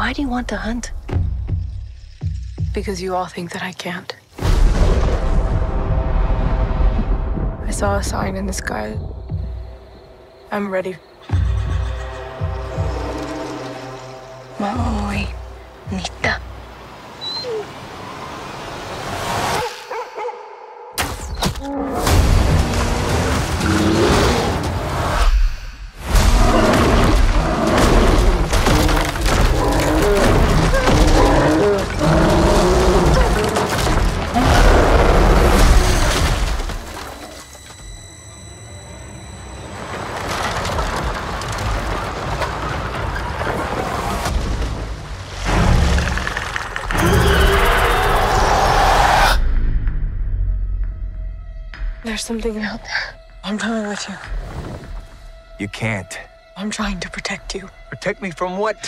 Why do you want to hunt? Because you all think that I can't. I saw a sign in the sky. I'm ready. Maui, Nita. There's something out there. I'm coming with you. You can't. I'm trying to protect you. Protect me from what?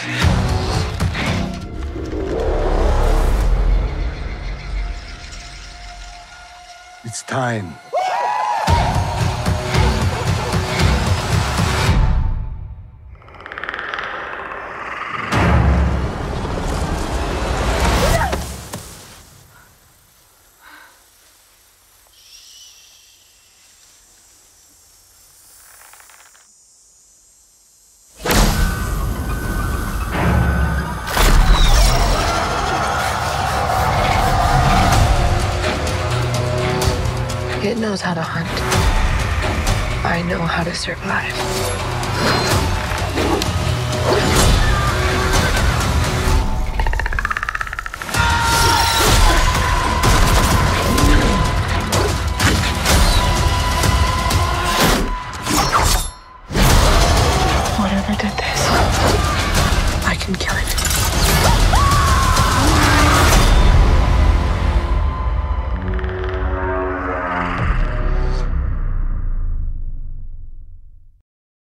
It's time. It knows how to hunt. I know how to survive.